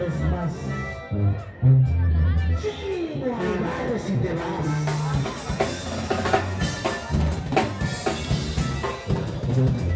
vez más. Sí, no agarres y te vas.